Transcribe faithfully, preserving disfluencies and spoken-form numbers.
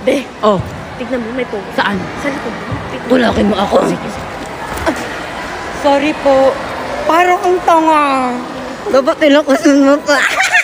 Be, Oh, tignan mo, may po. saan? Sa likod mo. Tignan mo. Tulakin mo ako. Sige, sige. Sorry po. Parang ang tanga. Dapat tinakasan mo pa.